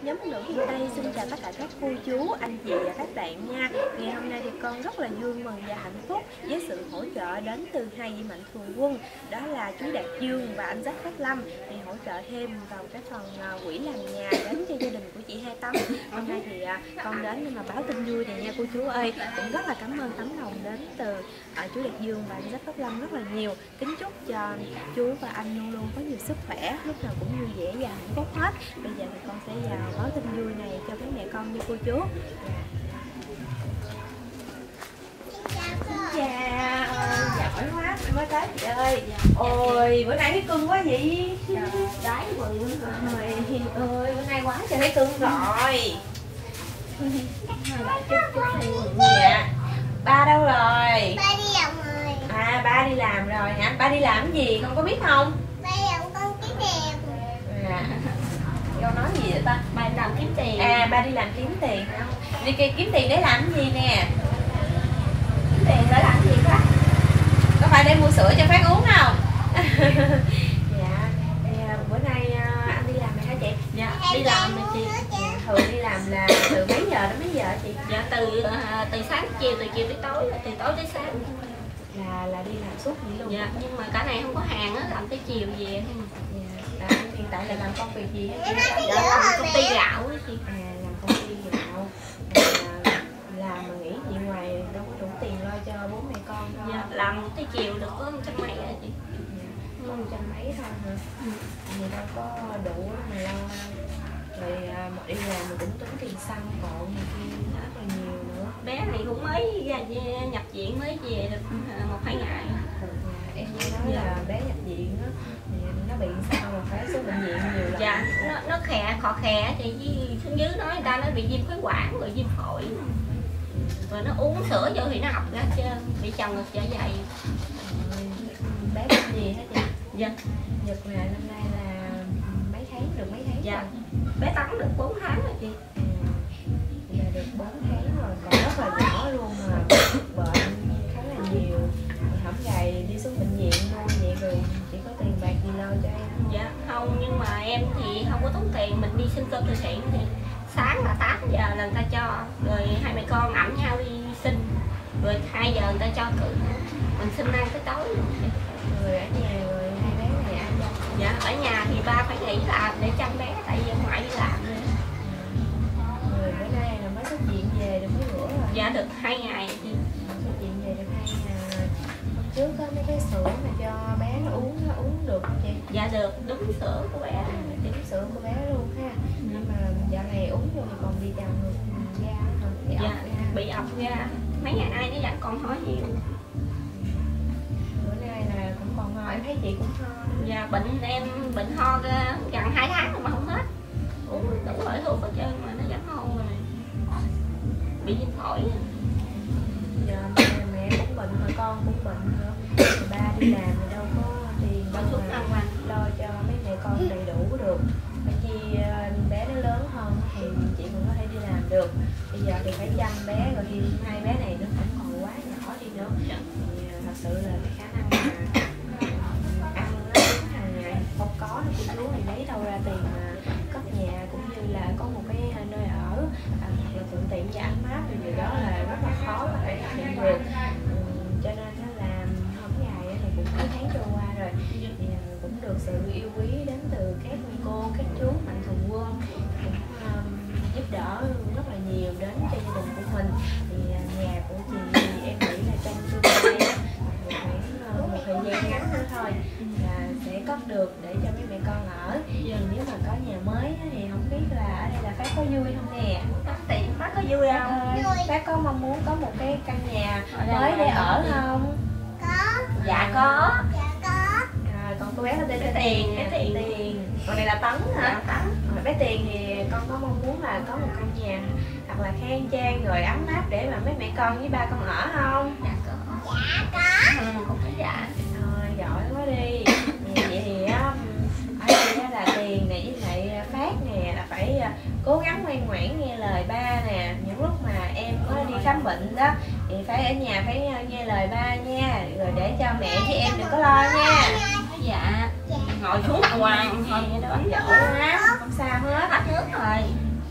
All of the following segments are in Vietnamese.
Nhóm phụ nữ phương Tây xin chào tất cả các cô chú, anh chị và các bạn nha. Ngày hôm nay thì con rất là vui mừng và hạnh phúc với sự hỗ trợ đến từ hai vị mạnh thường quân, đó là chú Đạt Dương và anh Giáp Phát Lâm, thì hỗ trợ thêm vào cái phần quỹ làm nhà đến cho gia đình của chị Hai Tâm. Hôm nay thì con đến để mà báo tin vui này nha cô chú ơi. Cũng rất là cảm ơn tấm lòng đến từ chú Đạt Dương và anh Giáp Phát Lâm rất là nhiều. Kính chúc cho chú và anh luôn luôn có nhiều sức khỏe, lúc nào cũng vui vẻ và hạnh phúc hết. Bây giờ thì con sẽ vào báo tin vui này cho các mẹ con như cô chú. Chào, giỏi quá, mới tới chị ơi. Ôi, bữa nay thấy cưng quá vậy? Đái bự rồi. Ơi, bữa nay quá trời thấy cưng rồi. Dạ. Ba đâu rồi? Ba đi làm rồi. À, ba đi làm rồi hả? Ba đi làm cái gì con có biết không? Ba làm con kiếm tiền. À, con nói gì vậy ta? Ba đi làm kiếm tiền. À, ba đi làm kiếm tiền hả? Đi kiếm tiền để làm cái gì nè? Kiếm tiền để làm gì đó? Có phải để mua sữa cho Phát uống không? Dạ, bữa nay anh đi làm rồi hả chị? Dạ, đi làm rồi chị. Dạ, thường đi làm là từ mấy giờ đến mấy giờ chị? Dạ, từ sáng tới chiều, từ chiều tới tối, từ tối tới sáng. Là đi làm suốt vậy luôn? Dạ, nhưng mà cả này không có hàng á, làm tới chiều về. Dạ, hiện tại là làm công việc gì hết chị? Dạ, làm công ty gạo đó chị. À, làm công ty gạo. Làm mà nghỉ chị ngoài đâu có đủ tiền lo cho bố mẹ con đâu? Dạ, làm tới chiều được có 100 mấy rồi chị. Có 100 mấy thôi hả? Thì đâu có đủ mà lo. Rồi đi làm mà cũng tốn tiền xăng cộ này kia rất là nhiều nữa. Bé này cũng mới ra nhập viện, mới về được 1-2 ngày. Em nghe nói là bé nhập viện đó, thì nó bị sao mà phải xuống bệnh viện nhiều lắm. Dạ, nó khò khè thì xuống dưới nói người ta nó bị viêm phế quản rồi viêm phổi. Rồi nó uống sữa vô thì nó ọc ra trơn, bị chồng ngực dạ dày. Bé bệnh gì hả chị? Dạ. Nhật là năm nay là mấy tháng, được mấy tháng? Dạ. Bé Tấn được 4 tháng rồi chị. Là được 4 tháng rồi, còn rất là nhỏ luôn mà bệnh khá là nhiều. Hổng gầy đi xuống bệnh viện luôn vậy rồi chị có tiền bạc gì lo cho em không? Dạ không, nhưng mà em thì không có tốn tiền, mình đi xin cơm từ thiện thì sáng là 8 giờ là người ta cho, rồi hai mẹ con ẵm nhau đi xin, rồi 2 giờ người ta cho cự, mình xin ăn tới tối luôn. Rồi ở nhà rồi hai bé này ai chăm? Dạ ở nhà thì ba phải nghỉ làm để chăm bé tại vì ông ngoại đi làm rồi. Rồi bữa nay là mới xuất viện về được mấy bữa rồi? Dạ được 2 ngày chị. Xuất viện về được 2 ngày. Hôm trước có mấy cái sữa mà cho bé nó uống được không chị? Dạ được, đúng sữa của bé. Đúng sữa của bé luôn ha. Nhưng mà dạo này uống vô thì còn bị trào ngược da hả? Dạ, bị ọc ra. Mấy ngày nay nó vẫn còn ho nhiều. Bữa nay là cũng còn ho, em thấy chị cũng ho. Dạ, bệnh ho gần 2 tháng rồi mà không hết. Uống đủ loại thuốc hết trơn mà nó vẫn ho rồi. Bị viêm phổi. Giờ mẹ cũng bệnh rồi con cũng bệnh nữa. Ba đi làm thì đâu có tiền đâu mà lo cho mấy mẹ con đầy đủ được. Phải chi bé nó lớn hơn thì chị cũng có thể đi làm được. Bây giờ thì phải chăm bé, rồi thì hai bé này nó cũng còn quá nhỏ đi nữa. Thì thật sự là cái khả năng mà ăn nó uống hàng ngày không có thì cô chú thì lấy đâu ra tiền mà cất nhà cũng như là có một cái nơi ở thật là thuận tiện và ấm áp, thì điều đó là rất là khó mà phải thực hiện được. Cho nên nó làm hôm ngày thì cũng mấy tháng trôi qua rồi, thì cũng được sự yêu quý đến từ các cô, các chú mạnh thường quân cũng giúp đỡ rất là nhiều đến cho gia đình của mình. Thì nhà của chị thì em nghĩ là trong tương lai khoảng một thời gian ngắn nữa thôi là sẽ cất được để cho mấy mẹ con ở. Thì nếu mà có nhà mới thì không biết là ở đây là Phát có vui không nè? Phát có vui không? Phát có mong muốn có một cái căn nhà mới để ở không? Có. Dạ có. Còn cô bé là tên Tiền. Còn này là Tấn hả? Dạ, Tấn. Bé Tiền thì con có mong muốn là có một căn nhà thật là khang trang rồi ấm áp để mà mấy mẹ con với ba con ở không? Dạ có. Dạ có. Cũng phải dạ. Giỏi quá đi. Vậy thì ở đây là Tiền này với lại Phát nè là phải cố gắng ngoan ngoãn nghe lời ba nè. Những lúc mà em có đi khám bệnh đó thì phải ở nhà phải nghe lời ba nha, rồi để cho mẹ với em đừng có lo nha. Dạ. Ngồi xuống hoài thôi vậy đó. Giỏi quá, không sao hết. Hết nước rồi.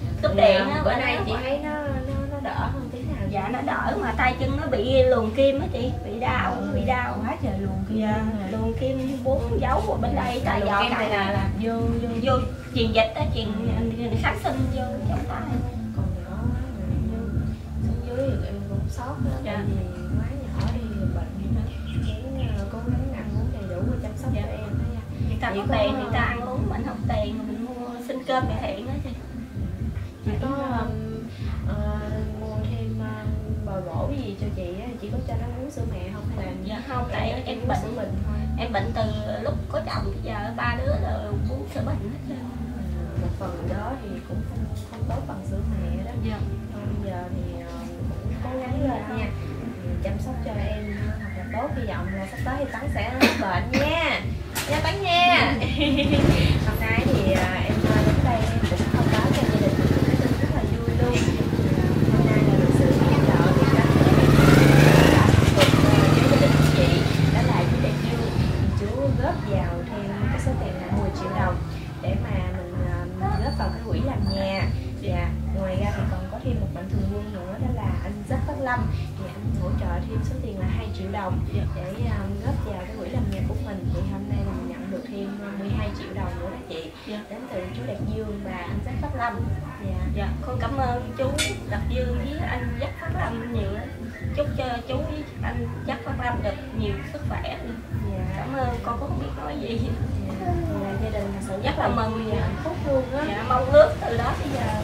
bữa nay chị thấy nó đỡ hơn tí nào? Dạ nó đỡ, mà tay chân nó bị luồn kim á chị, bị đau Quá trời luồn kim. Dạ, luồn kim 4 dấu ở bên đây, tại luồn kim này là vô truyền dịch á, truyền kháng sinh vô trong tay. Còn nhỏ xuống dưới thì em cũng sót đó, tại vì quá nhỏ đi bệnh đi nữa, muốn cố gắng ăn uống đầy đủ và chăm sóc cho em đó nha. Người ta có tiền người ta ăn uống, mình không tiền mà mình mua sinh cơm mẹ thiện đó chị. Chị có mua thêm bồi bổ gì cho chị á, chị có cho nó uống sữa mẹ không hay là dạ không, tại em bệnh sữa bình thôi. Em bệnh từ lúc có chồng bây giờ 3 đứa đều uống sữa bình hết trơn. Một phần đó thì cũng không tốt bằng sữa mẹ đó. Dạ. Bây giờ thì cũng cố gắng lên nha, chăm sóc cho em thật là tốt, hy vọng là sắp tới thì Tấn sẽ hết bệnh nha Tấn nha. Hôm nay thì em đến đây em cũng thông báo cho gia đình mình cái tin rất là vui luôn. Hôm nay là được sự hỗ trợ từ các gia đình chị, đó là chú Đại Dương, chú góp vào thêm cái số tiền là 10 triệu đồng để mà mình góp vào cái quỹ làm nhà. Dạ, ngoài ra thì còn có thêm một mạnh thường quân nữa, đó là anh Giáp Phát Lâm, thì anh hỗ trợ thêm số tiền là 2 triệu đồng để góp vào cái quỹ làm nhà của mình. Thì hôm nay mình nhận được thêm 12 triệu đồng nữa đó chị, đến từ chú Đạt Dương và anh Giáp Phát Lâm. Dạ, con cảm ơn chú Đạt Dương với anh Giáp Phát Lâm nhiều lắm. Chúc cho chú với anh Giáp Phát Lâm được nhiều sức khỏe. Cảm ơn, con cũng không biết nói gì. Gia đình là sự rất là mừng và hạnh phúc luôn á. Dạ, mong ước từ đó bây giờ.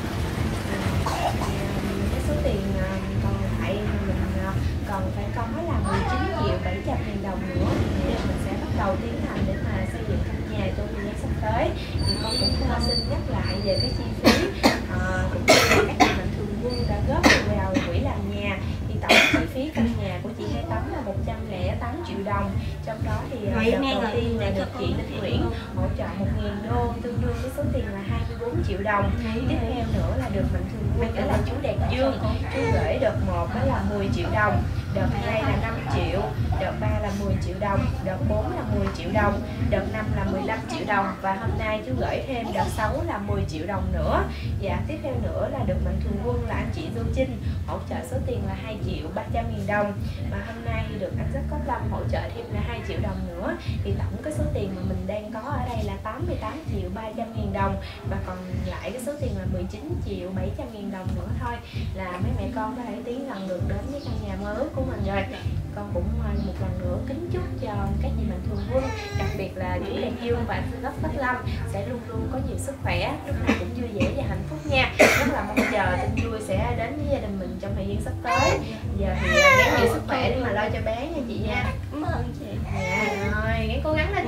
Cái số tiền còn lại mình còn phải có là 19 triệu 700 nghìn đồng nữa, thì mình sẽ bắt đầu tiến hành để mà xây dựng căn nhà trong thời gian sắp tới. Thì con cũng xin nhắc lại về cái chi phí cũng như là các nhà mạnh thường quân đã góp vào quỹ làm nhà. Thì tổng chi phí căn nhà của chị Hai Tấm là 108 triệu đồng, trong đó thì đợt đầu tiên là được chị Linh Nguyễn hỗ trợ 1.000 đô, tương đương với số tiền là 24 triệu đồng. Tiếp theo nữa là được mạnh thường quân, đó là chú Đạt Dương, chú gửi đợt 1 đó là 10 triệu đồng, đợt 2 là 5 triệu, đợt 3 là 10 triệu đồng, đợt 4 là 10 triệu đồng, đợt 5 là 15 triệu đồng, và hôm nay chú gửi thêm đợt 6 là 10 triệu đồng nữa. Dạ, tiếp theo nữa là được mạnh thường quân là anh chị Tô Trinh hỗ trợ số tiền là 2 triệu 300 nghìn đồng, và hôm nay được anh Giáp Phát Lâm hỗ trợ thêm là 2 triệu đồng nữa. Thì tổng cái số tiền mà mình đang có ở đây là 88 triệu 300 nghìn đồng, và còn lại cái số tiền là 19 triệu 700 nghìn đồng nữa thôi là mấy mẹ con có thể tiến gần được đến với căn nhà mơ ước của mình rồi. Con cũng một lần nữa kính chúc cho các chị mạnh thường quân, đặc biệt là chú Đạt Dương và anh Giáp Phát Lâm sẽ luôn luôn có nhiều sức khỏe, lúc nào cũng vui vẻ và hạnh phúc nha. Rất là mong chờ tin vui sẽ đến với gia đình mình trong thời gian sắp tới. Giờ thì gắng nhiều sức khỏe để mà lo cho bé nha chị nha. Cảm ơn chị. Dạ rồi, gắng cố gắng lên